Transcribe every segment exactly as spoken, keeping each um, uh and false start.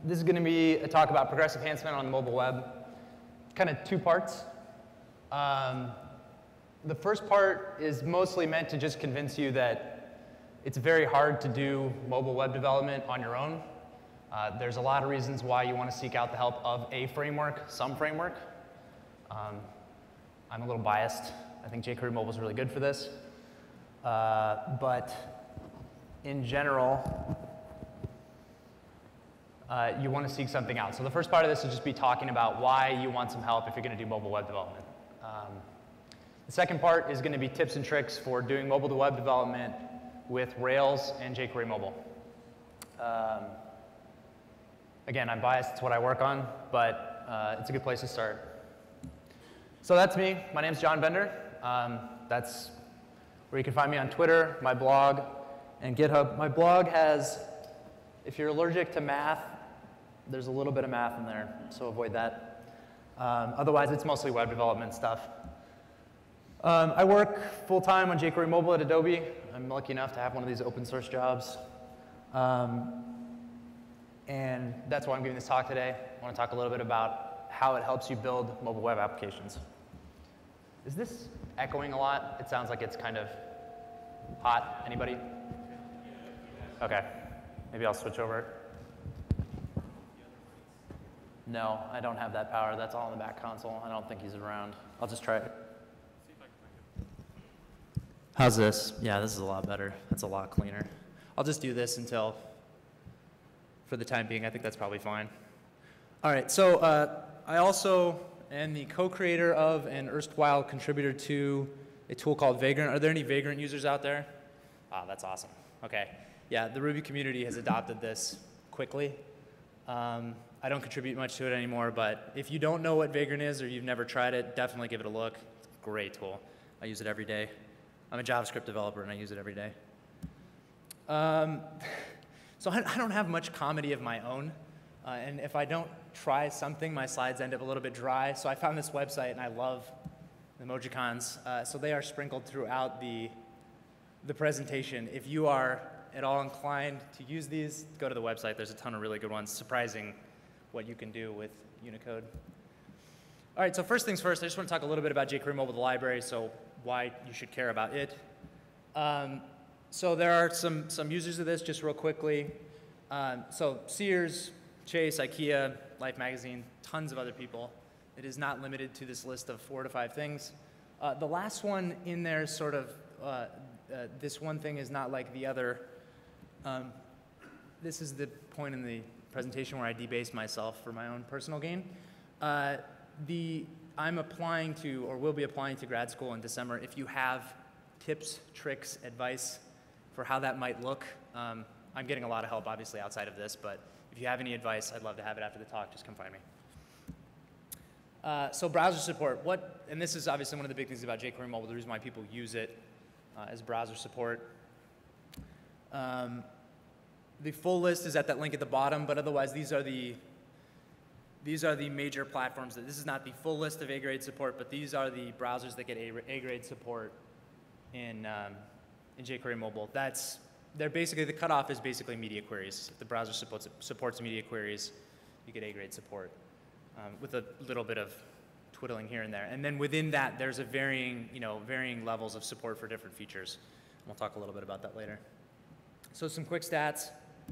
this is going to be a talk about progressive enhancement on the mobile web. Kind of two parts. Um, the first part is mostly meant to just convince you that it's very hard to do mobile web development on your own. Uh, there's a lot of reasons why you want to seek out the help of a framework, some framework. Um, I'm a little biased. I think jQuery Mobile is really good for this. Uh, but in general, uh, you want to seek something out. So the first part of this will just be talking about why you want some help if you're going to do mobile web development. Um, the second part is going to be tips and tricks for doing mobile to web development with Rails and jQuery Mobile. Um, again, I'm biased. It's what I work on, but uh, it's a good place to start. So that's me. My name's John Bender. Um, that's where you can find me on Twitter, my blog, and GitHub. My blog has, if you're allergic to math, there's a little bit of math in there, so avoid that. Um, otherwise, it's mostly web development stuff. Um, I work full-time on jQuery Mobile at Adobe. I'm lucky enough to have one of these open source jobs. Um, and that's why I'm giving this talk today. I want to talk a little bit about how it helps you build mobile web applications. Is this echoing a lot? It sounds like it's kind of hot. Anybody? Okay. Maybe I'll switch over. No, I don't have that power. That's all in the back console. I don't think he's around. I'll just try it. How's this? Yeah, this is a lot better. That's a lot cleaner. I'll just do this until, for the time being, I think that's probably fine. All right, so uh, I also am the co-creator of and erstwhile contributor to a tool called Vagrant. Are there any Vagrant users out there? Ah, that's awesome. Okay. Yeah, the Ruby community has adopted this quickly. Um, I don't contribute much to it anymore, but if you don't know what Vagrant is or you've never tried it, definitely give it a look. It's a great tool. I use it every day. I'm a JavaScript developer, and I use it every day. Um, so I, I don't have much comedy of my own, uh, and if I don't try something, my slides end up a little bit dry. So I found this website, and I love the emojicons. Uh, so they are sprinkled throughout the, the presentation. If you are at all inclined to use these, go to the website. There's a ton of really good ones. Surprising what you can do with Unicode. All right, so first things first, I just want to talk a little bit about jQuery Mobile, the library, so why you should care about it. Um, so there are some, some users of this, just real quickly. Um, so Sears, Chase, IKEA, Life Magazine, tons of other people. It is not limited to this list of four to five things. Uh, the last one in there is sort of, uh, uh, this one thing is not like the other. Um, this is the point in the presentation where I debase myself for my own personal gain. Uh, the, I'm applying to, or will be applying to grad school in December. If you have tips, tricks, advice for how that might look, um, I'm getting a lot of help, obviously, outside of this, but if you have any advice, I'd love to have it after the talk. Just come find me. Uh, so browser support. What, and this is obviously one of the big things about jQuery Mobile, the reason why people use it uh, as browser support. Um, the full list is at that link at the bottom, but otherwise these are the these are the major platforms. That, this is not the full list of A-grade support, but these are the browsers that get A-grade support in, um, in jQuery Mobile. That's, they're basically, the cutoff is basically media queries. If the browser supports, supports media queries, you get A-grade support um, with a little bit of twiddling here and there. And then within that, there's a varying, you know, varying levels of support for different features. And we'll talk a little bit about that later. So some quick stats.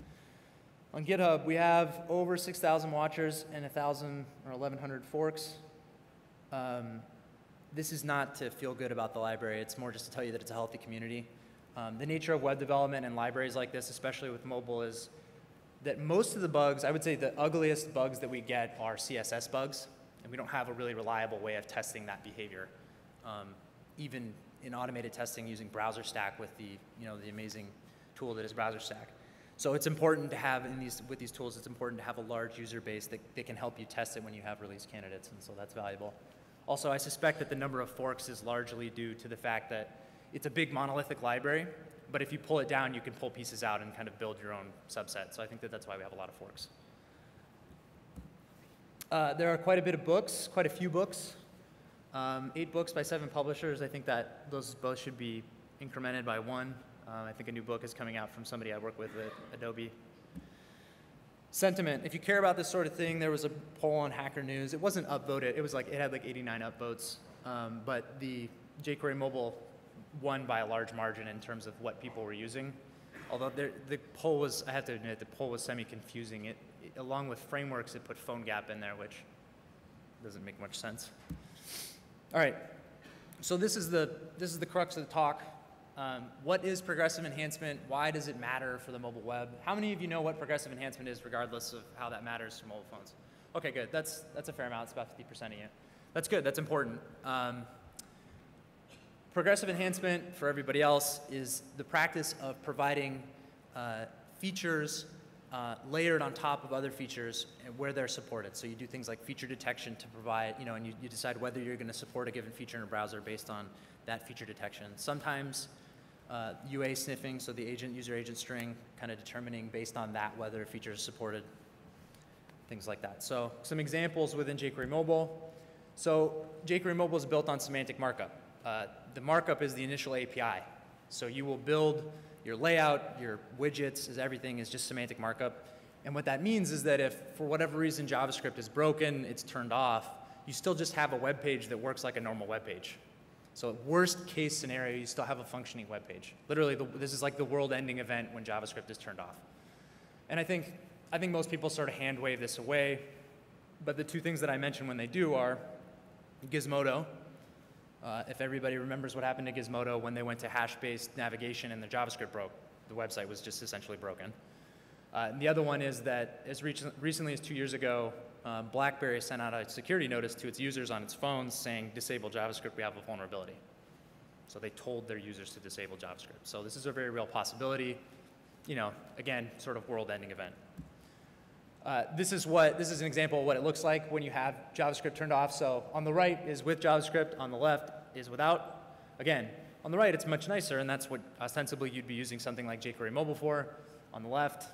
On GitHub, we have over six thousand watchers and one thousand or eleven hundred forks. Um, this is not to feel good about the library. It's more just to tell you that it's a healthy community. Um, the nature of web development and libraries like this, especially with mobile, is that most of the bugs, I would say the ugliest bugs that we get are C S S bugs, and we don't have a really reliable way of testing that behavior. Um, even in automated testing using BrowserStack with the, you know, the amazing tool that is BrowserStack. So it's important to have, in these, with these tools, it's important to have a large user base that, that can help you test it when you have release candidates, and so that's valuable. Also, I suspect that the number of forks is largely due to the fact that it's a big monolithic library, but if you pull it down, you can pull pieces out and kind of build your own subset. So I think that that's why we have a lot of forks. Uh, there are quite a bit of books, quite a few books. Um, eight books by seven publishers. I think that those both should be incremented by one. Uh, I think a new book is coming out from somebody I work with at Adobe. Sentiment. If you care about this sort of thing, there was a poll on Hacker News. It wasn't upvoted. It was like, it had like eighty-nine upvotes. Um, but the jQuery mobile won by a large margin in terms of what people were using. Although there, the poll was, I have to admit, the poll was semi-confusing. It, it, along with frameworks, it put PhoneGap in there, which doesn't make much sense. All right. So this is the, this is the crux of the talk. Um, what is progressive enhancement? Why does it matter for the mobile web? How many of you know what progressive enhancement is, regardless of how that matters to mobile phones? Okay, good. That's, that's a fair amount. It's about fifty percent of you. That's good. That's important. Um, progressive enhancement, for everybody else, is the practice of providing uh, features uh, layered on top of other features where they're supported. So you do things like feature detection to provide, you know, and you, you decide whether you're going to support a given feature in a browser based on that feature detection. Sometimes uh, U A sniffing, so the agent, user agent string, kind of determining based on that whether a feature is supported, things like that. So some examples within jQuery Mobile. So jQuery Mobile is built on semantic markup. Uh, the markup is the initial A P I. So you will build your layout, your widgets, is everything is just semantic markup. And what that means is that if, for whatever reason, JavaScript is broken, it's turned off, you still just have a web page that works like a normal web page. So worst case scenario, you still have a functioning web page. Literally, the, this is like the world-ending event when JavaScript is turned off. And I think, I think most people sort of hand wave this away. But the two things that I mentioned when they do are Gizmodo. Uh, if everybody remembers what happened to Gizmodo when they went to hash-based navigation and the JavaScript broke, the website was just essentially broken. Uh, and the other one is that as re recently as two years ago, uh, BlackBerry sent out a security notice to its users on its phones saying, disable JavaScript, we have a vulnerability. So they told their users to disable JavaScript. So this is a very real possibility. You know, again, sort of world-ending event. Uh, this is what, this is an example of what it looks like when you have JavaScript turned off. So on the right is with JavaScript, on the left is without. Again, on the right it's much nicer, and that's what ostensibly you'd be using something like jQuery Mobile for. On the left,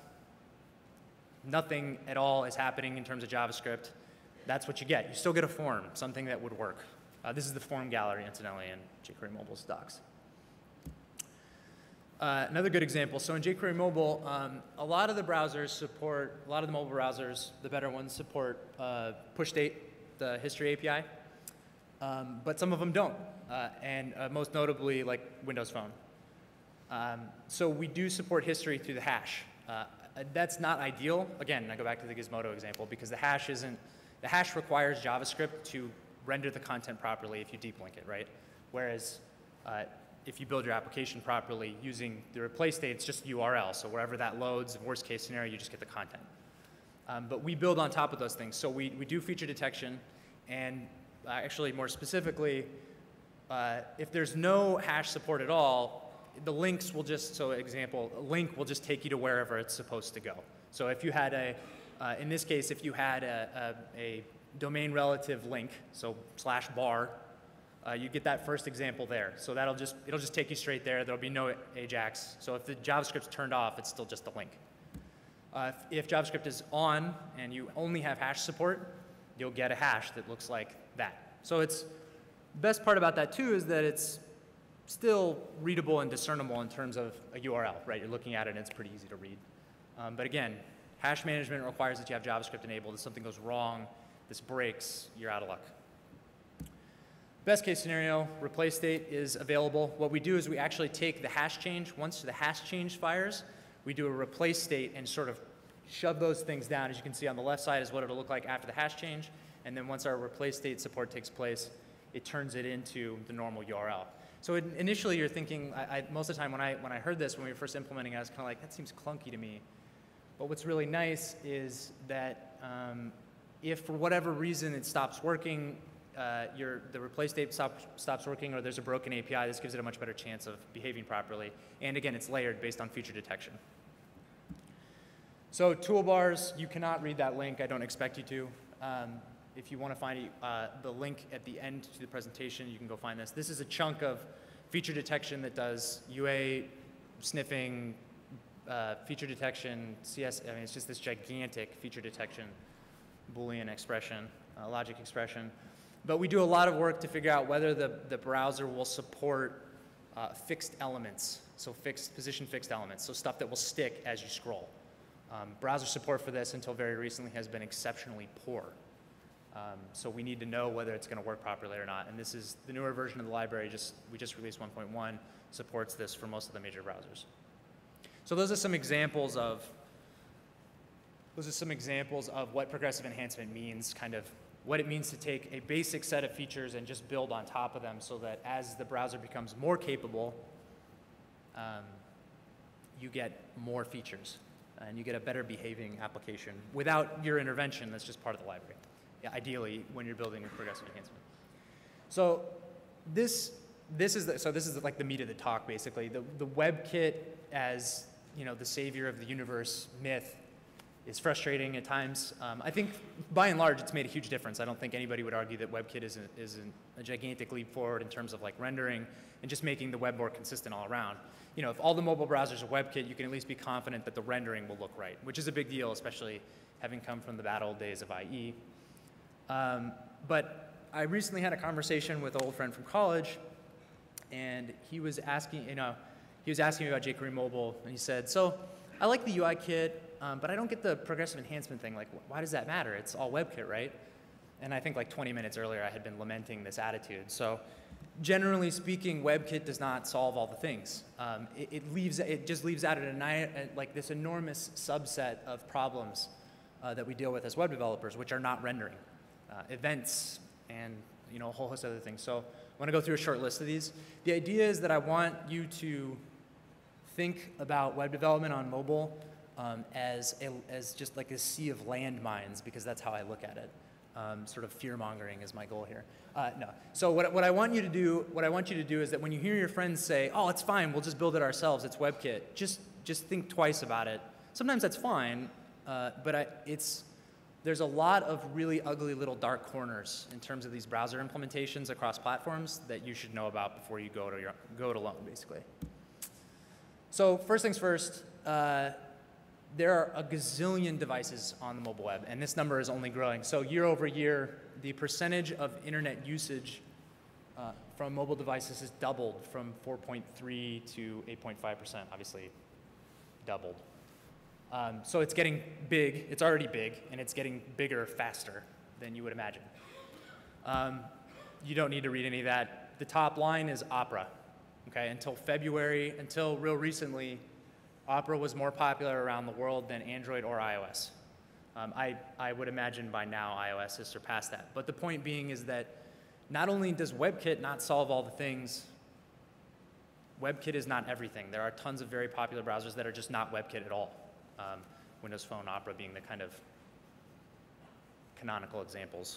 nothing at all is happening in terms of JavaScript. That's what you get. You still get a form, something that would work. Uh, this is the form gallery, incidentally, in jQuery Mobile's docs. Uh, another good example, so in jQuery Mobile, um, a lot of the browsers support, a lot of the mobile browsers, the better ones, support uh, push date, the history A P I, um, but some of them don't, uh, and uh, most notably, like Windows Phone. Um, so we do support history through the hash. Uh, that's not ideal. Again, I go back to the Gizmodo example, because the hash isn't, the hash requires JavaScript to render the content properly if you deep link it, right? Whereas, uh, if you build your application properly using the replace state, it's just U R L. So wherever that loads, worst case scenario, you just get the content. Um, but we build on top of those things. So we, we do feature detection. And uh, actually, more specifically, uh, if there's no hash support at all, the links will just, so example, a link will just take you to wherever it's supposed to go. So if you had a, uh, in this case, if you had a, a, a domain relative link, so slash bar, Uh, you get that first example there. So that'll just, it'll just take you straight there. There'll be no Ajax. So if the JavaScript's turned off, it's still just a link. Uh, if, if JavaScript is on and you only have hash support, you'll get a hash that looks like that. So it's, the best part about that too is that it's still readable and discernible in terms of a U R L, right? You're looking at it and it's pretty easy to read. Um, but again, hash management requires that you have JavaScript enabled. If something goes wrong, this breaks, you're out of luck. Best case scenario, replace state is available. What we do is we actually take the hash change. Once the hash change fires, we do a replace state and sort of shove those things down. As you can see on the left side is what it'll look like after the hash change. And then once our replace state support takes place, it turns it into the normal U R L. So it, initially you're thinking, I, I, most of the time when I, when I heard this, when we were first implementing it, I was kind of like, that seems clunky to me. But what's really nice is that um, if for whatever reason it stops working, Uh, your, the replace state stop, stops working, or there's a broken A P I, this gives it a much better chance of behaving properly. And again, it's layered based on feature detection. So toolbars, you cannot read that link. I don't expect you to. Um, if you want to find uh, the link at the end to the presentation, you can go find this. This is a chunk of feature detection that does U A sniffing, uh, feature detection, C S, I mean, it's just this gigantic feature detection Boolean expression, uh, logic expression. But we do a lot of work to figure out whether the, the browser will support uh, fixed elements, so fixed, position fixed elements, so stuff that will stick as you scroll. Um, browser support for this until very recently has been exceptionally poor. Um, so we need to know whether it's going to work properly or not. And this is the newer version of the library. Just we just released one point one, supports this for most of the major browsers. So those are some examples of those are some examples of what progressive enhancement means, kind of what it means to take a basic set of features and just build on top of them, so that as the browser becomes more capable, um, you get more features and you get a better behaving application without your intervention. That's just part of the library. Yeah, ideally, when you're building a progressive enhancement. So this, this is the, so this is like the meat of the talk, basically. The, the Webkit as, you know, the savior of the universe myth is frustrating at times. Um, I think, by and large, it's made a huge difference. I don't think anybody would argue that Webkit is, a, is a gigantic leap forward in terms of like rendering and just making the web more consistent all around. You know, if all the mobile browsers are Webkit, you can at least be confident that the rendering will look right, which is a big deal, especially having come from the bad old days of I E. Um, but I recently had a conversation with an old friend from college, and he was asking, you know, he was asking me about jQuery mobile, and he said, so I like the U I kit, um, but I don't get the progressive enhancement thing. Like, why does that matter? It's all Webkit, right? And I think like twenty minutes earlier, I had been lamenting this attitude. So generally speaking, Webkit does not solve all the things. Um, it, it leaves, it just leaves out an, like this enormous subset of problems uh, that we deal with as web developers, which are not rendering. Uh, events, and you know, a whole host of other things. So I want to go through a short list of these. The idea is that I want you to think about web development on mobile um, as, a, as just like a sea of landmines, because that's how I look at it. Um, sort of fear-mongering is my goal here. Uh, no. So what, what I want you to do, what I want you to do is that when you hear your friends say, "Oh, it's fine, we'll just build it ourselves. It's WebKit," just just think twice about it. Sometimes that's fine, uh, but I, it's there's a lot of really ugly little dark corners in terms of these browser implementations across platforms that you should know about before you go to your go it alone, basically. So first things first. Uh, There are a gazillion devices on the mobile web, and this number is only growing. So year over year, the percentage of internet usage uh, from mobile devices has doubled from four point three to eight point five percent, obviously doubled. Um, so it's getting big, it's already big, and it's getting bigger faster than you would imagine. Um, you don't need to read any of that. The top line is Opera, okay? Until February, until real recently, Opera was more popular around the world than Android or iOS. Um, I, I would imagine by now iOS has surpassed that. But the point being is that not only does WebKit not solve all the things, WebKit is not everything. There are tons of very popular browsers that are just not WebKit at all. Um, Windows Phone, Opera being the kind of canonical examples.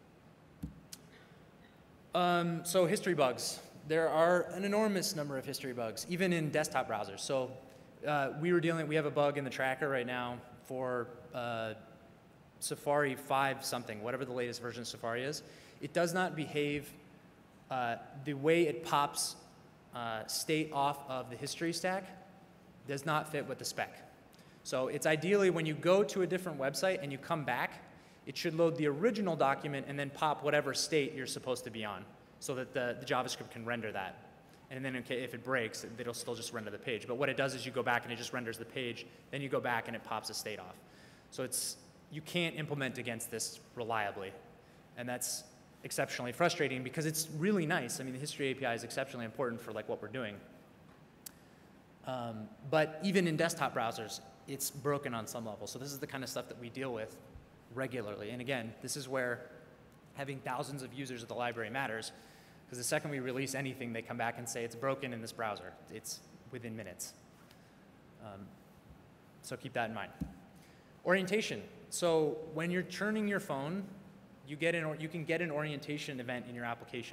Um, so history bugs. There are an enormous number of history bugs, even in desktop browsers. So Uh, we were dealing, we have a bug in the tracker right now for uh, Safari five something, whatever the latest version of Safari is. It does not behave, uh, the way it pops uh, state off of the history stack does not fit with the spec. So it's ideally when you go to a different website and you come back, it should load the original document and then pop whatever state you're supposed to be on so that the, the JavaScript can render that. And then okay, if it breaks, it'll still just render the page. But what it does is you go back and it just renders the page. Then you go back and it pops a state off. So it's, you can't implement against this reliably. And that's exceptionally frustrating because it's really nice. I mean, the history A P I is exceptionally important for like what we're doing. Um, but even in desktop browsers, it's broken on some level. So this is the kind of stuff that we deal with regularly. And again, this is where having thousands of users of the library matters. Because the second we release anything, they come back and say it's broken in this browser. It's within minutes. Um, so keep that in mind. Orientation. So when you're churning your phone, you, get an, or you can get an orientation event in your application.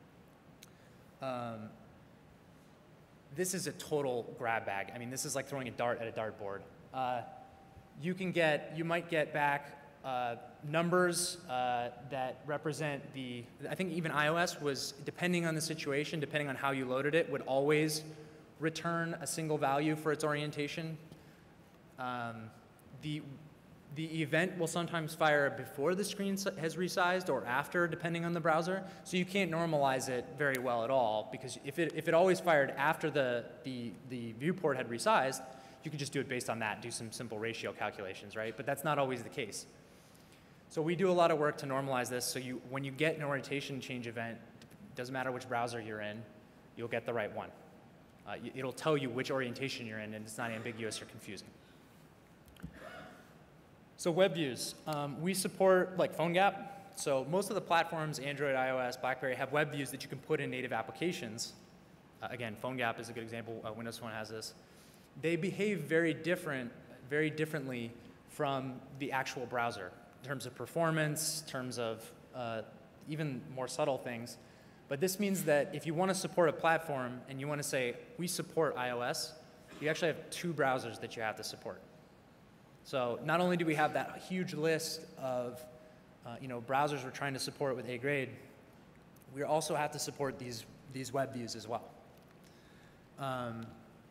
Um, this is a total grab bag. I mean, this is like throwing a dart at a dartboard. Uh, you can get, you might get back Uh, numbers uh, that represent the, I think even iOS was, depending on the situation, depending on how you loaded it, would always return a single value for its orientation. Um, the, the event will sometimes fire before the screen has resized or after, depending on the browser. So you can't normalize it very well at all, because if it, if it always fired after the, the, the viewport had resized, you could just do it based on that, do some simple ratio calculations, right? But that's not always the case. So we do a lot of work to normalize this, so you, when you get an orientation change event, doesn't matter which browser you're in, you'll get the right one. Uh, it'll tell you which orientation you're in, and it's not ambiguous or confusing. So web views. Um, we support like PhoneGap. So most of the platforms, Android, iOS, BlackBerry, have web views that you can put in native applications. Uh, again, PhoneGap is a good example. Uh, Windows Phone has this. They behave very different, very differently from the actual browser in terms of performance, in terms of uh, even more subtle things. But this means that if you want to support a platform and you want to say, we support iOS, you actually have two browsers that you have to support. So not only do we have that huge list of uh, you know, browsers we're trying to support with A grade, we also have to support these, these web views as well. Um,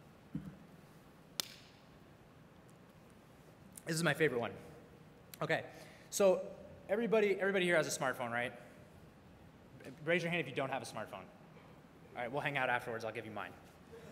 this is my favorite one. Okay, so everybody, everybody here has a smartphone, right? Raise your hand if you don't have a smartphone. All right, we'll hang out afterwards. I'll give you mine.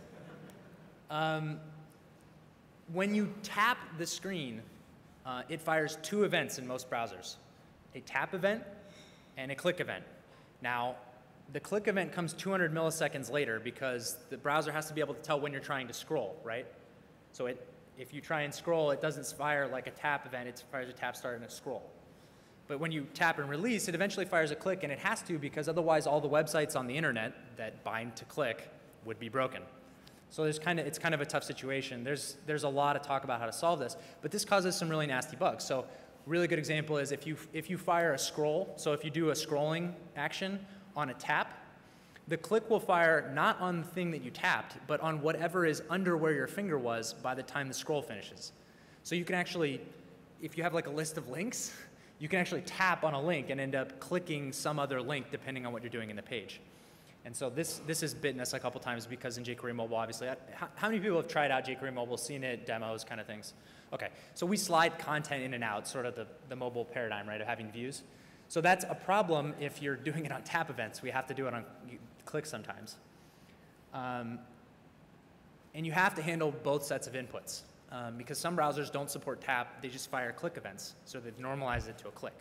Um, when you tap the screen, uh, it fires two events in most browsers, a tap event and a click event. Now, the click event comes two hundred milliseconds later because the browser has to be able to tell when you're trying to scroll, right? So it, if you try and scroll, it doesn't fire like a tap event. It fires a tap start and a scroll. But when you tap and release, it eventually fires a click, and it has to because otherwise all the websites on the internet that bind to click would be broken. So there's kind of, it's kind of a tough situation. There's, there's a lot of talk about how to solve this, but this causes some really nasty bugs. So a really good example is if you, if you fire a scroll, so if you do a scrolling action on a tap, the click will fire not on the thing that you tapped, but on whatever is under where your finger was by the time the scroll finishes. So you can actually, if you have like a list of links, you can actually tap on a link and end up clicking some other link depending on what you're doing in the page. And so this, this has bitten us a couple times because in jQuery Mobile, obviously, how, how many people have tried out jQuery Mobile, seen it, demos, kind of things? Okay, so we slide content in and out, sort of the, the mobile paradigm, right, of having views. So that's a problem if you're doing it on tap events. We have to do it on click sometimes. Um, and you have to handle both sets of inputs. Um, because some browsers don't support tap, they just fire click events. So they've normalized it to a click.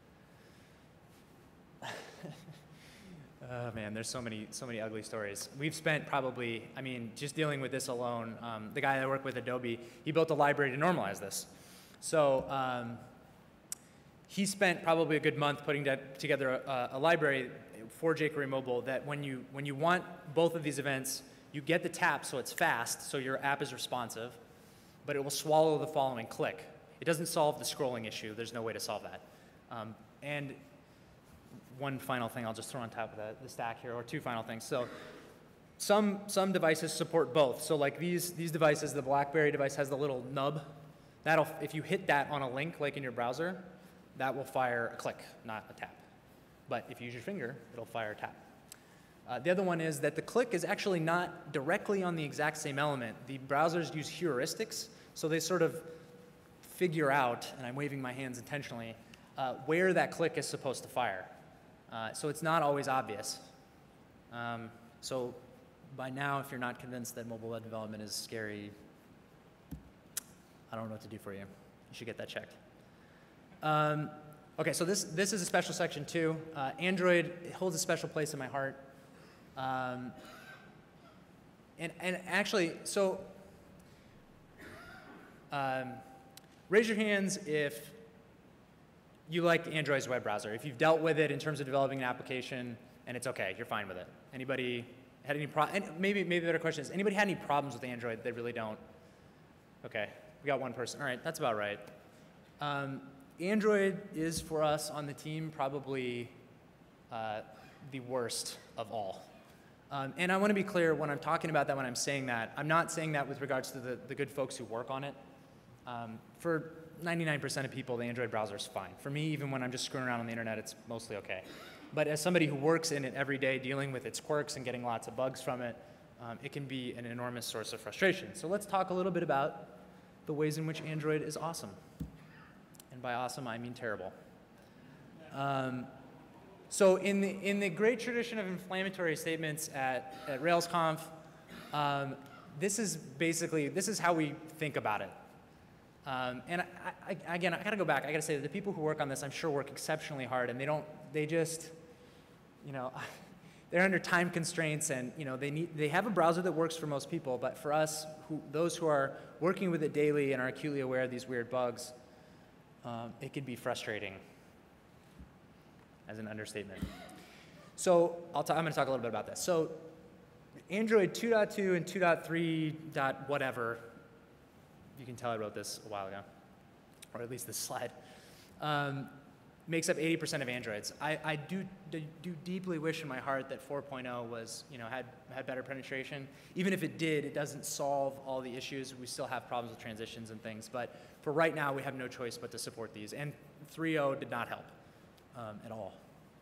Oh man, there's so many, so many ugly stories. We've spent probably, I mean, just dealing with this alone, um, the guy that I work with, Adobe, he built a library to normalize this. So um, he spent probably a good month putting together a, a library for jQuery Mobile that when you, when you want both of these events, you get the tap so it's fast, so your app is responsive, but it will swallow the following click. It doesn't solve the scrolling issue. There's no way to solve that. Um, and one final thing I'll just throw on top of the, the stack here, or two final things. So some, some devices support both. So like these, these devices, the BlackBerry device has the little nub. That'll, if you hit that on a link, like in your browser, that will fire a click, not a tap. But if you use your finger, it'll fire a tap. Uh, the other one is that the click is actually not directly on the exact same element. The browsers use heuristics, so they sort of figure out, and I'm waving my hands intentionally, uh, where that click is supposed to fire. Uh, so it's not always obvious. Um, so by now, if you're not convinced that mobile web development is scary, I don't know what to do for you. You should get that checked. Um, okay, so this, this is a special section too. Uh, Android holds a special place in my heart. Um, and, and actually, so um, raise your hands if you like Android's web browser. If you've dealt with it in terms of developing an application and it's okay, you're fine with it. Anybody had any problems? Maybe, maybe the better question is, anybody had any problems with Android? They really don't. Okay, we got one person. All right, that's about right. Um, Android is, for us on the team, probably uh, the worst of all. Um, and I want to be clear when I'm talking about that, when I'm saying that, I'm not saying that with regards to the, the good folks who work on it. Um, for ninety-nine percent of people, the Android browser is fine. For me, even when I'm just screwing around on the internet, it's mostly okay. But as somebody who works in it every day, dealing with its quirks and getting lots of bugs from it, um, it can be an enormous source of frustration. So let's talk a little bit about the ways in which Android is awesome. And by awesome, I mean terrible. Um, so in the, in the great tradition of inflammatory statements at, at RailsConf, um, this is basically, this is how we think about it. Um, and I, I, again, I gotta go back. I gotta say that the people who work on this, I'm sure, work exceptionally hard, and they don't, they just, you know, they're under time constraints, and you know, they need, they have a browser that works for most people, but for us, who, those who are working with it daily and are acutely aware of these weird bugs, um, it can be frustrating, as an understatement. So I'll t I'm gonna talk a little bit about this. So Android two point two and two point three. Whatever, you can tell I wrote this a while ago, or at least this slide, um, makes up eighty percent of Androids. I, I do, do, do deeply wish in my heart that four point oh was, you know, had, had better penetration. Even if it did, it doesn't solve all the issues. We still have problems with transitions and things, but for right now, we have no choice but to support these. And three point oh did not help um, at all.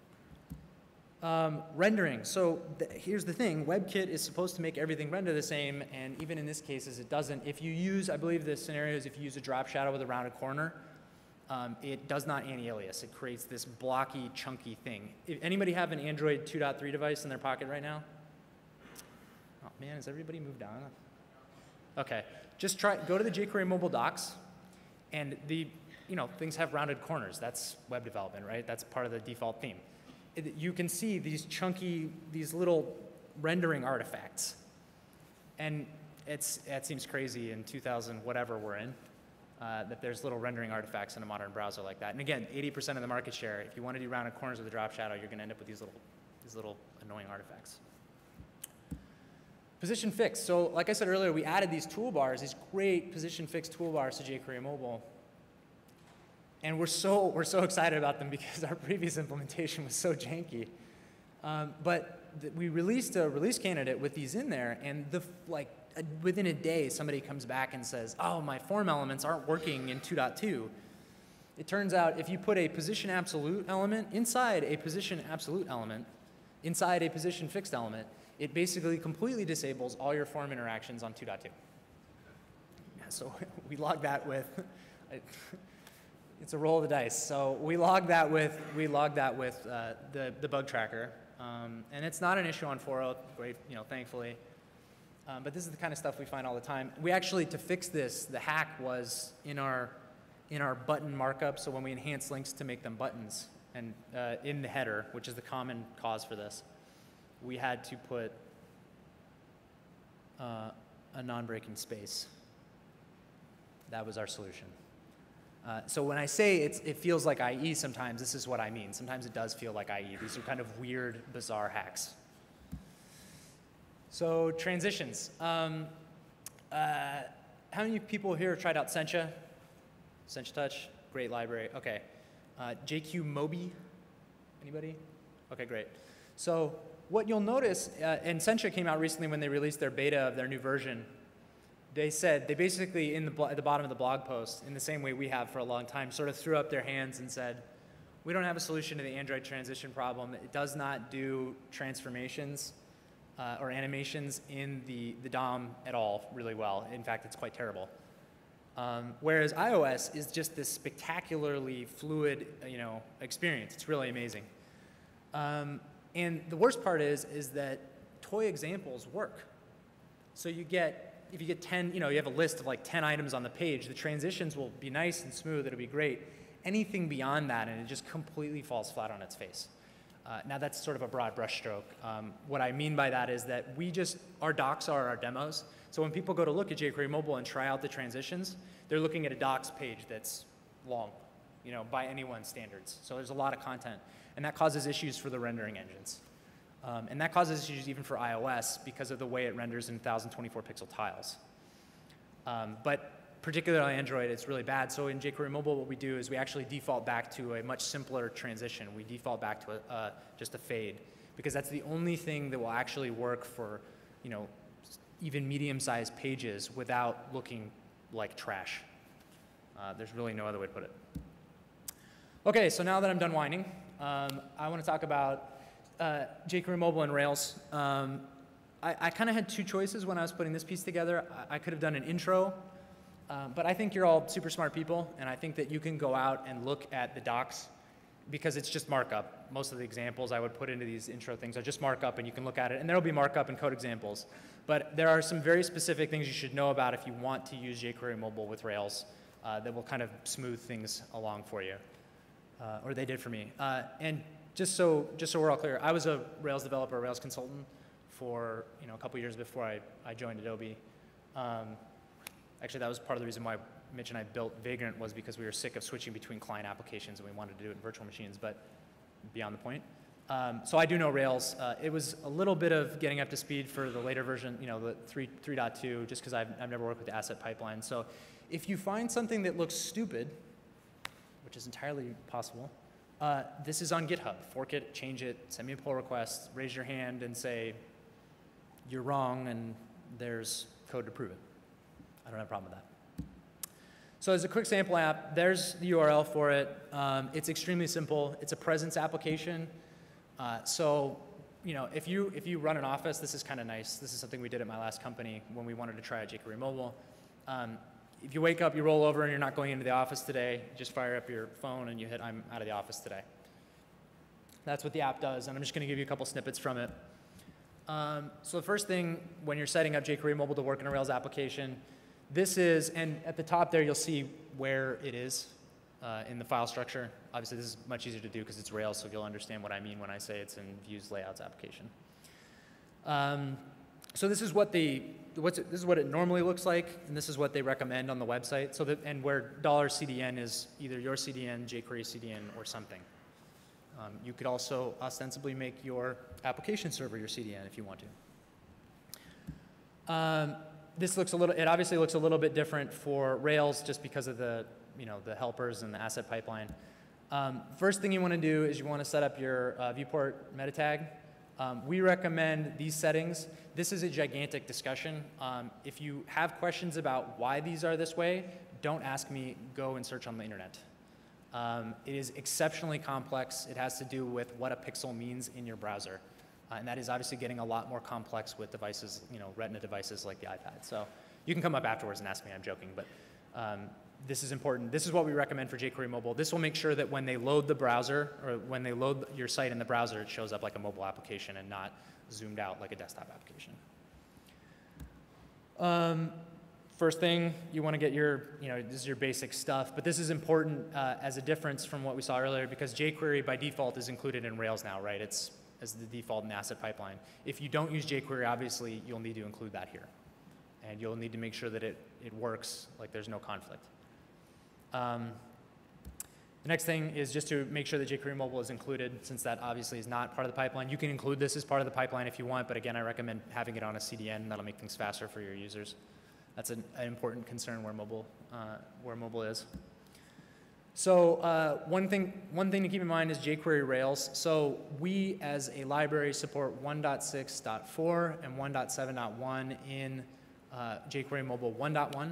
Um, rendering. So th here's the thing. Webkit is supposed to make everything render the same, and even in this case, it doesn't. If you use, I believe the scenario is if you use a drop shadow with a rounded corner, um, it does not anti-alias. It creates this blocky, chunky thing. If anybody have an Android two point three device in their pocket right now? Oh man, has everybody moved on? Okay, just try, go to the jQuery mobile docs, and the, you know, things have rounded corners. That's web development, right? That's part of the default theme. You can see these chunky, these little rendering artifacts. And it's, it seems crazy in two thousand whatever we're in, uh, that there's little rendering artifacts in a modern browser like that. And again, eighty percent of the market share, if you want to do rounded corners with a drop shadow, you're going to end up with these little, these little annoying artifacts. Position fix. So like I said earlier, we added these toolbars, these great position fix toolbars to jQuery Mobile. And we're so, we're so excited about them because our previous implementation was so janky. Um, but th we released a release candidate with these in there, and the, like, uh, within a day, somebody comes back and says, oh, my form elements aren't working in two point two. It turns out if you put a position absolute element inside a position absolute element, inside a position fixed element, it basically completely disables all your form interactions on two point two. Yeah, so we logged that with, I, it's a roll of the dice. So we logged that with, we logged that with uh, the, the bug tracker. Um, and it's not an issue on four point oh, great, you know, thankfully. Um, but this is the kind of stuff we find all the time. We actually, to fix this, the hack was in our, in our button markup. So when we enhance links to make them buttons, and uh, in the header, which is the common cause for this, we had to put uh, a non-breaking space. That was our solution. Uh, so when I say it's, it feels like I E sometimes, this is what I mean. Sometimes it does feel like I E. These are kind of weird, bizarre hacks. So transitions. Um, uh, how many people here tried out Sencha? Sencha Touch, great library. Okay. Uh, J Q Mobi, anybody? Okay, great. So what you'll notice, uh, and Sencha came out recently when they released their beta of their new version. They said, they basically, in the, at the bottom of the blog post, in the same way we have for a long time, sort of threw up their hands and said, we don't have a solution to the Android transition problem. It does not do transformations uh, or animations in the, the D O M at all really well. In fact, it's quite terrible. Um, whereas iOS is just this spectacularly fluid, you know, experience. It's really amazing. Um, and the worst part is, is that toy examples work. So you get, if you get ten, you know, you have a list of like ten items on the page, the transitions will be nice and smooth, it'll be great. Anything beyond that, and it just completely falls flat on its face. Uh, now that's sort of a broad brushstroke. Um, what I mean by that is that we just, our docs are our demos. So when people go to look at jQuery Mobile and try out the transitions, they're looking at a docs page that's long, you know, by anyone's standards. So there's a lot of content, and that causes issues for the rendering engines. Um, and that causes issues even for iOS because of the way it renders in one thousand twenty-four pixel tiles. Um, but particularly on Android, it's really bad. So in jQuery Mobile, what we do is we actually default back to a much simpler transition. We default back to a, uh, just a fade, because that's the only thing that will actually work for, you know, even medium-sized pages without looking like trash. Uh, there's really no other way to put it. Okay, so now that I'm done whining, um, I want to talk about Uh, jQuery Mobile and Rails. Um, I, I kind of had two choices when I was putting this piece together. I, I could have done an intro, um, but I think you're all super smart people, and I think that you can go out and look at the docs because it's just markup. Most of the examples I would put into these intro things are just markup, and you can look at it, and there will be markup and code examples. But there are some very specific things you should know about if you want to use jQuery mobile with Rails uh, that will kind of smooth things along for you, uh, or they did for me. Uh, and just so, just so we're all clear, I was a Rails developer, a Rails consultant for you know, a couple years before I, I joined Adobe. Um, actually, that was part of the reason why Mitch and I built Vagrant, was because we were sick of switching between client applications and we wanted to do it in virtual machines, but beyond the point. Um, so I do know Rails. Uh, it was a little bit of getting up to speed for the later version, you know, the three point two, just because I've, I've never worked with the asset pipeline. So if you find something that looks stupid, which is entirely possible, uh, this is on GitHub. Fork it, change it, send me a pull request, raise your hand and say, you're wrong, and there's code to prove it. I don't have a problem with that. So as a quick sample app, there's the U R L for it. Um, it's extremely simple. It's a presence application. Uh, so, you know, if you if you run an office, this is kind of nice. This is something we did at my last company when we wanted to try out jQuery mobile. Um, if you wake up, you roll over, and you're not going into the office today, just fire up your phone and you hit "I'm out of the office today." That's what the app does, and I'm just going to give you a couple snippets from it. Um, so the first thing when you're setting up jQuery mobile to work in a Rails application, this is, and at the top there you'll see where it is uh, in the file structure. Obviously this is much easier to do because it's Rails, so you'll understand what I mean when I say it's in views layouts application. Um, so this is what the what's it, this is what it normally looks like, and this is what they recommend on the website. So that, and where $C D N is either your C D N, jQuery C D N, or something. Um, you could also ostensibly make your application server your C D N if you want to. Um, This looks a little, it obviously looks a little bit different for Rails just because of the, you know, the helpers and the asset pipeline. Um, first thing you want to do is you want to set up your uh, viewport meta tag. Um, we recommend these settings. This is a gigantic discussion. Um, if you have questions about why these are this way, don't ask me, go and search on the internet. Um, it is exceptionally complex. It has to do with what a pixel means in your browser. Uh, and that is obviously getting a lot more complex with devices, you know, Retina devices like the iPad. So you can come up afterwards and ask me, I'm joking, but um, this is important. This is what we recommend for jQuery mobile. This will make sure that when they load the browser, or when they load your site in the browser, it shows up like a mobile application and not zoomed out like a desktop application. Um, first thing, you want to get your, you know, this is your basic stuff, but this is important uh, as a difference from what we saw earlier, because jQuery by default is included in Rails now, right? It's as the default in the asset pipeline. If you don't use jQuery, obviously, you'll need to include that here. And you'll need to make sure that it, it works, like there's no conflict. Um, the next thing is just to make sure that jQuery mobile is included, since that obviously is not part of the pipeline. You can include this as part of the pipeline if you want, but again, I recommend having it on a C D N. That'll make things faster for your users. That's an, an important concern where mobile, uh, where mobile is. So uh, one thing, one thing to keep in mind is jQuery Rails. So we, as a library, support one point six point four and one point seven point one in uh, jQuery Mobile one point one.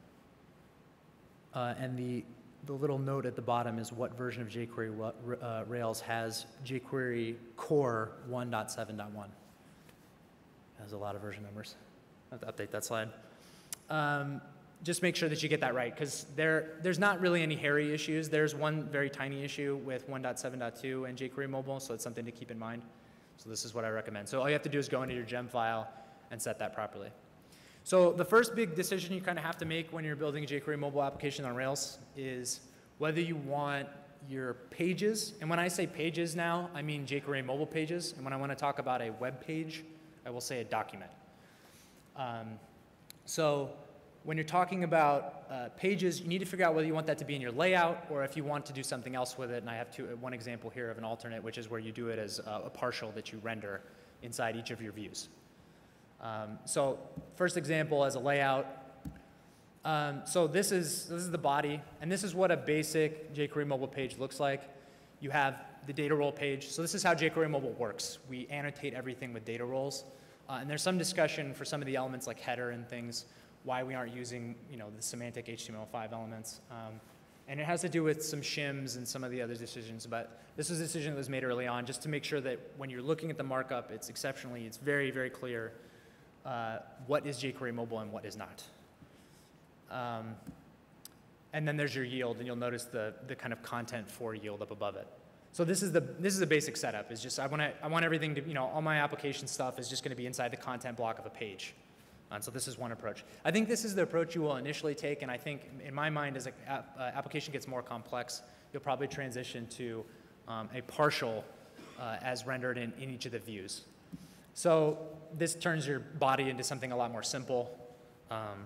Uh, and the, the little note at the bottom is what version of jQuery uh, Rails has jQuery Core one point seven point one. Has a lot of version numbers. I have to update that slide. Um, Just make sure that you get that right, because there, there's not really any hairy issues. There's one very tiny issue with one point seven point two and jQuery Mobile, so it's something to keep in mind. So this is what I recommend. So all you have to do is go into your gem file and set that properly. So the first big decision you kind of have to make when you're building a jQuery Mobile application on Rails is whether you want your pages, and when I say pages now, I mean jQuery Mobile pages, and when I want to talk about a web page, I will say a document. Um, so when you're talking about uh, pages, you need to figure out whether you want that to be in your layout or if you want to do something else with it. And I have two, one example here of an alternate, which is where you do it as a, a partial that you render inside each of your views. Um, so first example as a layout. Um, so this is, this is the body, and this is what a basic jQuery mobile page looks like. You have the data role page. So this is how jQuery mobile works. We annotate everything with data roles. Uh, and there's some discussion for some of the elements like header and things, why we aren't using, you know, the semantic H T M L five elements. Um, and it has to do with some shims and some of the other decisions, but this was a decision that was made early on just to make sure that when you're looking at the markup, it's exceptionally, it's very, very clear uh, what is jQuery mobile and what is not. Um, and then there's your yield, and you'll notice the, the kind of content for yield up above it. So this is the this is the basic setup. Is just I want to I want everything to, you know, all my application stuff is just going to be inside the content block of a page. And so this is one approach. I think this is the approach you will initially take, and I think in my mind, as an app, uh, application gets more complex, you'll probably transition to um, a partial uh, as rendered in, in each of the views. So this turns your body into something a lot more simple. Um,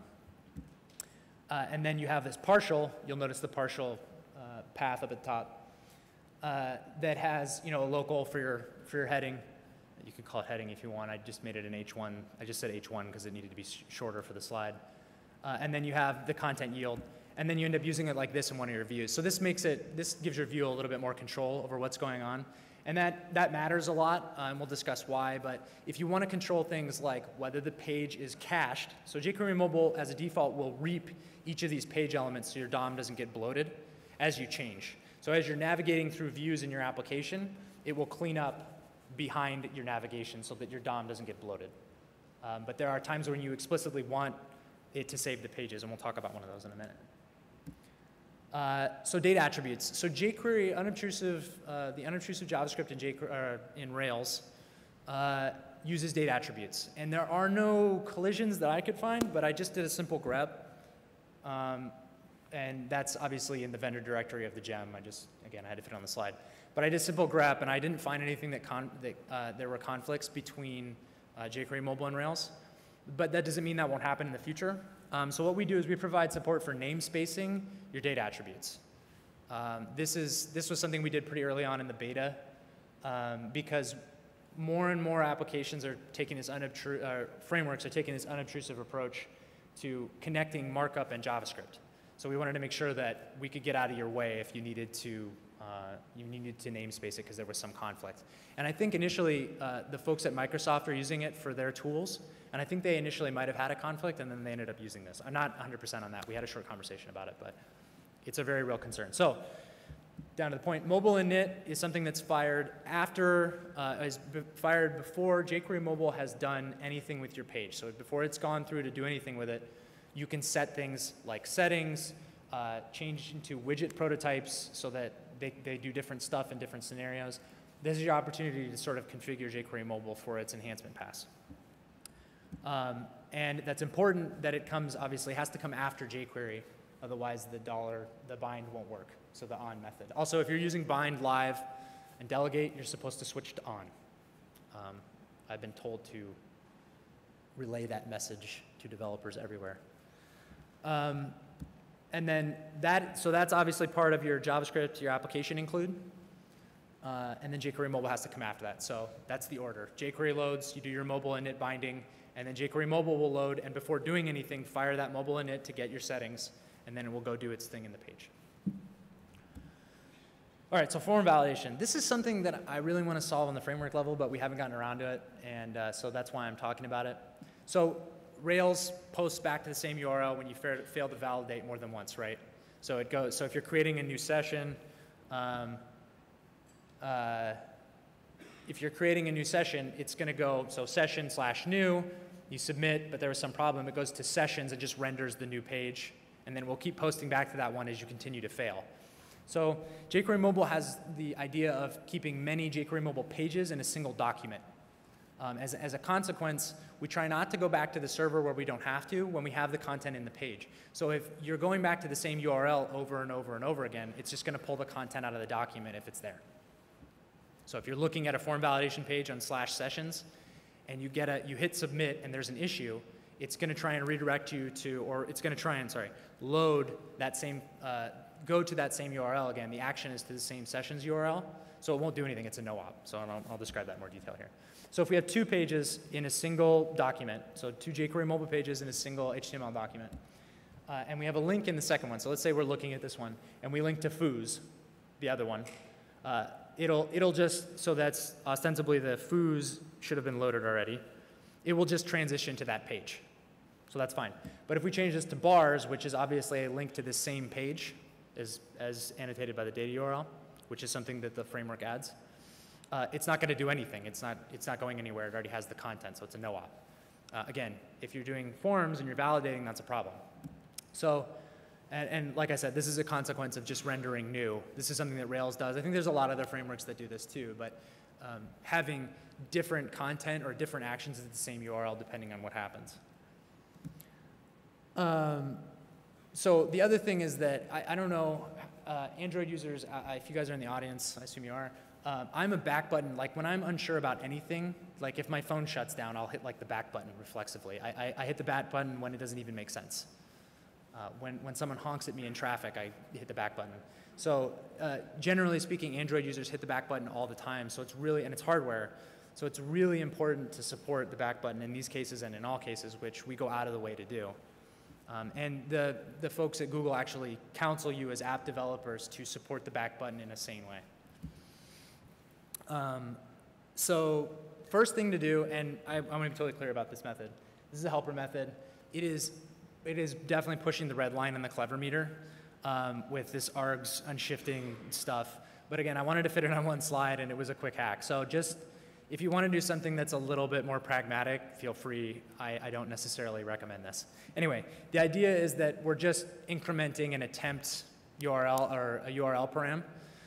uh, and then you have this partial. You'll notice the partial uh, path up at the top uh, that has, you know, a local for your for your heading. You could call it heading if you want. I just made it an H one. I just said H one because it needed to be sh shorter for the slide. Uh, and then you have the content yield. And then you end up using it like this in one of your views. So this makes it, this gives your view a little bit more control over what's going on. And that, that matters a lot, uh, and we'll discuss why. But if you want to control things like whether the page is cached, so jQuery Mobile as a default will reap each of these page elements so your D O M doesn't get bloated as you change. So as you're navigating through views in your application, it will clean up behind your navigation so that your D O M doesn't get bloated. Um, but there are times when you explicitly want it to save the pages, and we'll talk about one of those in a minute. Uh, so data attributes. So jQuery, unobtrusive, uh, the unobtrusive JavaScript in, jQuery, uh, in Rails uh, uses data attributes. And there are no collisions that I could find, but I just did a simple grep. Um, and that's obviously in the vendor directory of the gem. I just, again, I had to fit it on the slide. But I did simple grep, and I didn't find anything that, con that uh, there were conflicts between uh, jQuery Mobile and Rails. But that doesn't mean that won't happen in the future. Um, so what we do is we provide support for namespacing your data attributes. Um, this, is, this was something we did pretty early on in the beta um, because more and more applications are taking this unobtrusive, uh, frameworks are taking this unobtrusive approach to connecting markup and JavaScript. So we wanted to make sure that we could get out of your way if you needed to Uh, you needed to namespace it because there was some conflict. And I think initially uh, the folks at Microsoft are using it for their tools, and I think they initially might have had a conflict and then they ended up using this. I'm not one hundred percent on that. We had a short conversation about it, but it's a very real concern. So down to the point, mobile init is something that's fired after, uh, is fired before jQuery Mobile has done anything with your page. So before it's gone through to do anything with it, you can set things like settings, uh, change into widget prototypes so that They, they do different stuff in different scenarios. This is your opportunity to sort of configure jQuery Mobile for its enhancement pass. Um, and that's important that it comes, obviously, has to come after jQuery. Otherwise, the dollar, the bind won't work. So the on method. Also, if you're using bind live and delegate, you're supposed to switch to on. Um, I've been told to relay that message to developers everywhere. Um, And then that, so that's obviously part of your JavaScript, your application include. Uh, and then jQuery Mobile has to come after that. So that's the order. jQuery loads, you do your mobile init binding, and then jQuery Mobile will load, and before doing anything, fire that mobile init to get your settings, and then it will go do its thing in the page. All right, so form validation. This is something that I really want to solve on the framework level, but we haven't gotten around to it, and uh, so that's why I'm talking about it. So Rails posts back to the same U R L when you fail to validate more than once, right? So it goes. So if you're creating a new session, um, uh, if you're creating a new session, it's going to go. So session slash new, you submit, but there was some problem. It goes to sessions and just renders the new page, and then we'll keep posting back to that one as you continue to fail. So jQuery Mobile has the idea of keeping many jQuery Mobile pages in a single document. Um, as, as a consequence, we try not to go back to the server where we don't have to when we have the content in the page. So if you're going back to the same U R L over and over and over again, it's just going to pull the content out of the document if it's there. So if you're looking at a form validation page on slash sessions and you, get a, you hit submit and there's an issue, it's going to try and redirect you to, or it's going to try and, sorry, load that same, uh, go to that same U R L again. The action is to the same sessions U R L, so it won't do anything. It's a no-op. So I'll, I'll describe that in more detail here. So if we have two pages in a single document, so two jQuery Mobile pages in a single H T M L document, uh, and we have a link in the second one. So let's say we're looking at this one, and we link to foos, the other one. Uh, it'll, it'll just, so that's ostensibly the foos should have been loaded already. It will just transition to that page. So that's fine. But if we change this to bars, which is obviously a link to the same page as, as annotated by the data U R L, which is something that the framework adds, uh, it's not going to do anything. It's not, it's not going anywhere. It already has the content, so it's a no-op. Uh, again, if you're doing forms and you're validating, that's a problem. So And, and like I said, this is a consequence of just rendering new. This is something that Rails does. I think there's a lot of other frameworks that do this too, but um, having different content or different actions at the same U R L depending on what happens. Um, so the other thing is that, I, I don't know, uh, Android users, I, if you guys are in the audience, I assume you are, uh, I'm a back button, like when I'm unsure about anything, like if my phone shuts down, I'll hit like the back button reflexively. I, I, I hit the back button when it doesn't even make sense. Uh, when, when someone honks at me in traffic, I hit the back button. So uh, generally speaking, Android users hit the back button all the time, so it's really, and it's hardware, so it's really important to support the back button in these cases and in all cases, which we go out of the way to do. Um, and the, the folks at Google actually counsel you as app developers to support the back button in a sane way. Um, so first thing to do, and I, I want to be totally clear about this method. This is a helper method. It is, it is definitely pushing the red line in the clever meter um, with this args unshifting stuff. But again, I wanted to fit it on one slide, and it was a quick hack. So just, if you want to do something that's a little bit more pragmatic, feel free. I, I don't necessarily recommend this. Anyway, the idea is that we're just incrementing an attempt U R L or a U R L param.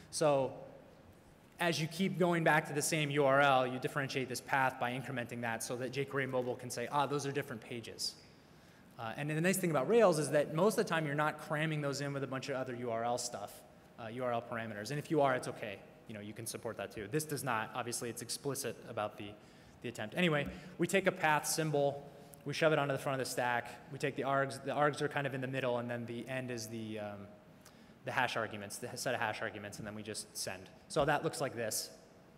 So as you keep going back to the same U R L, you differentiate this path by incrementing that so that jQuery Mobile can say, ah, those are different pages. Uh, and the nice thing about Rails is that most of the time you're not cramming those in with a bunch of other U R L stuff, uh, U R L parameters. And if you are, it's okay. You know, you can support that too. This does not. Obviously, it's explicit about the, the attempt. Anyway, we take a path symbol, we shove it onto the front of the stack. We take the args. The args are kind of in the middle, and then the end is the, um, the hash arguments, the set of hash arguments, and then we just send. So that looks like this.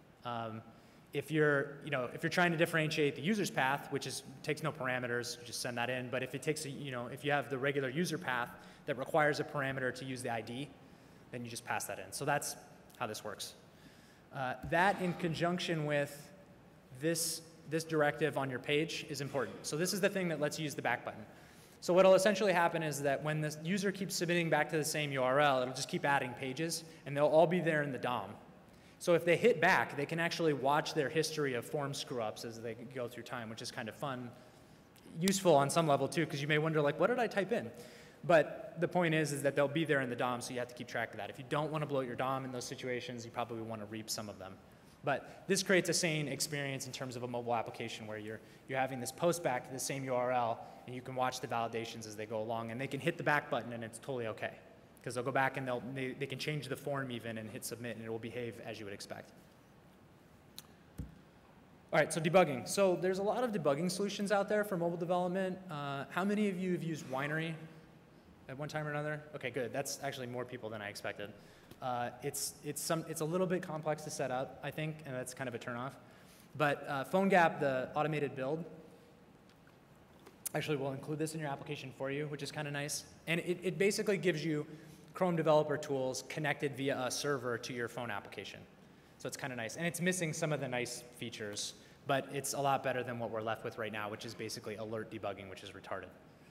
Um, if you're, you know, if you're trying to differentiate the user's path, which is takes no parameters, you just send that in. But if it takes, a, you know, if you have the regular user path that requires a parameter to use the I D, then you just pass that in. So that's how this works. Uh, that in conjunction with this, this directive on your page is important. So this is the thing that lets you use the back button. So what will essentially happen is that when the user keeps submitting back to the same U R L, it'll just keep adding pages, and they'll all be there in the D O M. So if they hit back, they can actually watch their history of form screw-ups as they go through time, which is kind of fun. Useful on some level, too, because you may wonder, like, what did I type in? But the point is, is that they'll be there in the D O M, so you have to keep track of that. If you don't want to bloat your D O M in those situations, you probably want to reap some of them. But this creates a sane experience in terms of a mobile application where you're, you're having this post back to the same U R L, and you can watch the validations as they go along, and they can hit the back button, and it's totally okay. Because they'll go back and they'll, they, they can change the form even and hit submit, and it will behave as you would expect. All right, so debugging. So there's a lot of debugging solutions out there for mobile development. Uh, how many of you have used Winery at one time or another? Okay, good. That's actually more people than I expected. Uh, it's, it's, some, it's a little bit complex to set up, I think, and that's kind of a turnoff. But uh, PhoneGap, the automated build, actually will include this in your application for you, which is kind of nice. And it, it basically gives you Chrome developer tools connected via a server to your phone application. So it's kind of nice. And it's missing some of the nice features, but it's a lot better than what we're left with right now, which is basically alert debugging, which is retarded.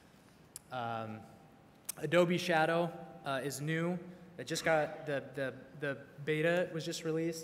Um, Adobe Shadow uh, is new. It just got, the, the, the beta was just released.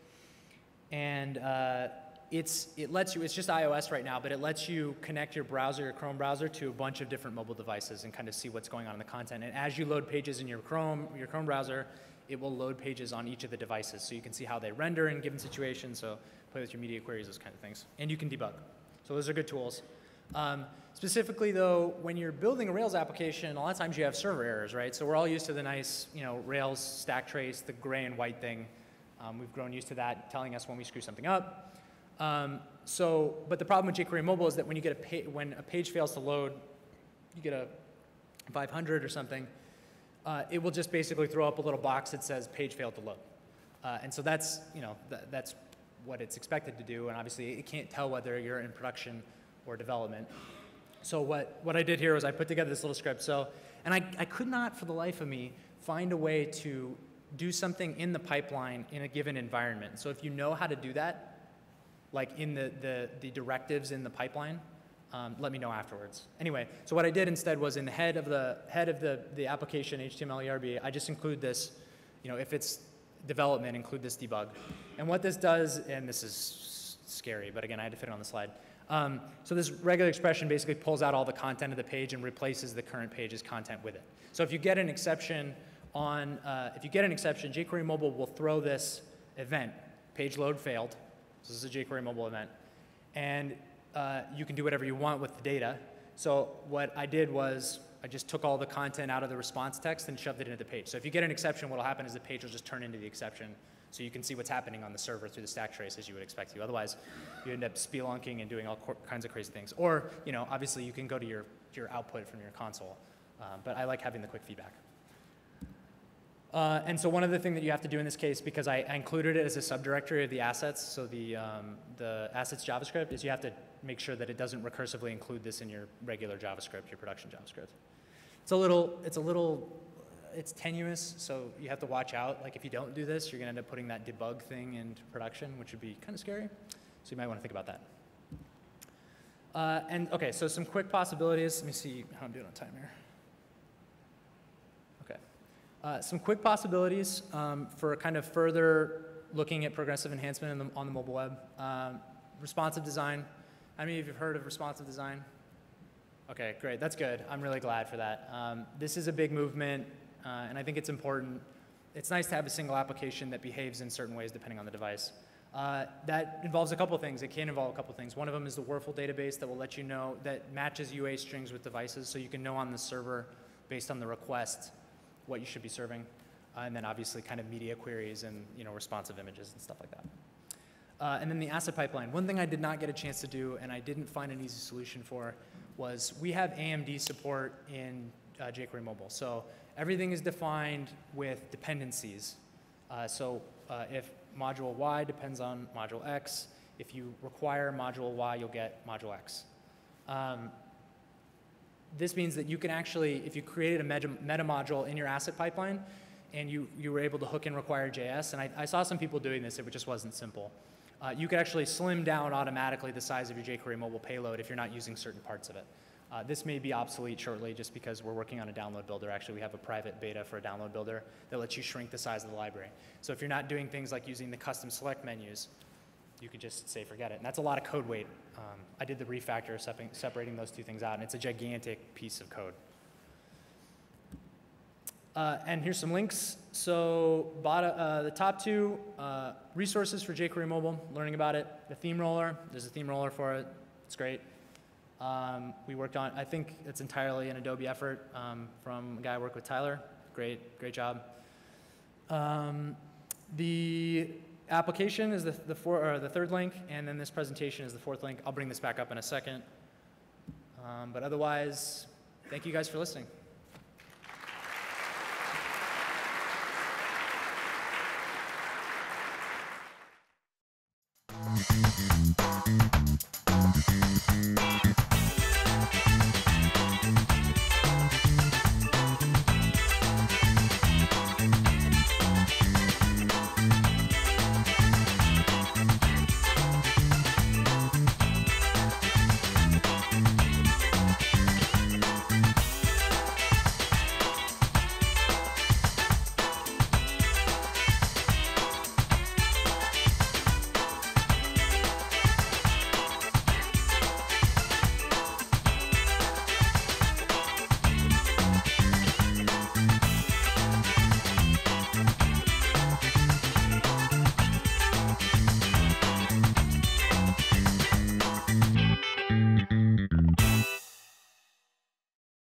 And uh, it's, it lets you, it's just iOS right now, but it lets you connect your browser, your Chrome browser, to a bunch of different mobile devices and kind of see what's going on in the content. And as you load pages in your Chrome, your Chrome browser, it will load pages on each of the devices. So you can see how they render in given situations, so play with your media queries, those kind of things. And you can debug. So those are good tools. Um, specifically though, when you're building a Rails application, a lot of times you have server errors, right? So we're all used to the nice, you know, Rails stack trace, the gray and white thing. Um, we've grown used to that telling us when we screw something up. Um, so, but the problem with jQuery Mobile is that when you get a pa when a page fails to load, you get a five hundred or something, uh, it will just basically throw up a little box that says page failed to load. Uh, and so that's, you know, th that's what it's expected to do, and obviously it can't tell whether you're in production or development. So what, what I did here was I put together this little script. So, and I, I could not, for the life of me, find a way to do something in the pipeline in a given environment. So if you know how to do that, like in the, the, the directives in the pipeline, um, let me know afterwards. Anyway, so what I did instead was in the head of the, head of the, the application, H T M L E R B, I just include this, you know, if it's development, include this debug. And what this does, and this is scary, but again, I had to fit it on the slide. Um, so this regular expression basically pulls out all the content of the page and replaces the current page's content with it. So if you get an exception on, uh, if you get an exception, jQuery Mobile will throw this event, page load failed. So this is a jQuery Mobile event. And uh, you can do whatever you want with the data. So what I did was I just took all the content out of the response text and shoved it into the page. So if you get an exception, what will happen is the page will just turn into the exception. So you can see what's happening on the server through the stack trace as you would expect to. Otherwise, you end up spelunking and doing all kinds of crazy things. Or, you know, obviously you can go to your, your output from your console. Um, but I like having the quick feedback. Uh, and so one other thing that you have to do in this case, because I, I included it as a subdirectory of the assets, so the, um, the assets JavaScript, is you have to make sure that it doesn't recursively include this in your regular JavaScript, your production JavaScript. It's a little, it's a little, it's tenuous, so you have to watch out. Like if you don't do this, you're gonna end up putting that debug thing into production, which would be kind of scary. So you might wanna think about that. Uh, and okay, so some quick possibilities. Let me see how I'm doing on time here. Okay. Uh, some quick possibilities um, for kind of further looking at progressive enhancement in the, on the mobile web. Um, responsive design. How many of you have heard of responsive design? Okay, great. That's good. I'm really glad for that. Um, this is a big movement, uh, and I think it's important. It's nice to have a single application that behaves in certain ways depending on the device. Uh, that involves a couple things. It can involve a couple things. One of them is the Wordful database that will let you know, that matches U A strings with devices, so you can know on the server, based on the request, what you should be serving. Uh, and then obviously kind of media queries and, you know, responsive images and stuff like that. Uh, and then the asset pipeline. One thing I did not get a chance to do, and I didn't find an easy solution for, was we have A M D support in uh, jQuery Mobile. So everything is defined with dependencies. Uh, so uh, if module Y depends on module X, if you require module Y, you'll get module X. Um, this means that you can actually, if you created a meta, meta module in your asset pipeline, and you, you were able to hook in require J S, and I, I saw some people doing this, it just wasn't simple. Uh, you could actually slim down automatically the size of your jQuery mobile payload if you're not using certain parts of it. Uh, this may be obsolete shortly just because we're working on a download builder. Actually, we have a private beta for a download builder that lets you shrink the size of the library. So if you're not doing things like using the custom select menus, you could just say forget it. And that's a lot of code weight. Um, I did the refactor separating those two things out, and it's a gigantic piece of code. Uh, and here's some links. So bottom, uh, the top two, uh, resources for jQuery Mobile, learning about it. The theme roller, there's a theme roller for it. It's great. Um, we worked on, I think it's entirely an Adobe effort um, from a guy I worked with, Tyler. Great, great job. Um, the application is the, the, four, or the third link, and then this presentation is the fourth link. I'll bring this back up in a second. Um, but otherwise, thank you guys for listening. Thank you.